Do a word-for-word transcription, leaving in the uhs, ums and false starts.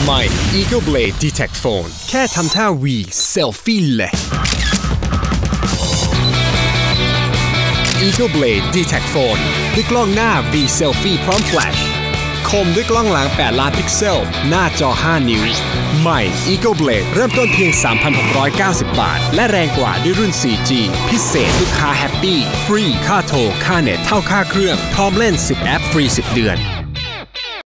ใหม่ Eagle Blade Dtac Phone แค่ทำท่า V เซลฟี่เลย Eagle Blade Dtac Phone ด้วยกล้องหน้า V Selfie พร้อมแฟลชคมด้วยกล้องหลังแปดล้านพิกเซลหน้าจอห้านิ้วใหม่ Eagle Blade เริ่มต้นเพียง สามพันหกร้อยเก้าสิบ บาทและแรงกว่าด้วยรุ่น โฟร์จี พิเศษลูกค้าแฮปปี้ฟรีค่าโทรค่าเน็ตเท่าค่าเครื่องพร้อมเล่นสิบแอปฟรีสิบเดือน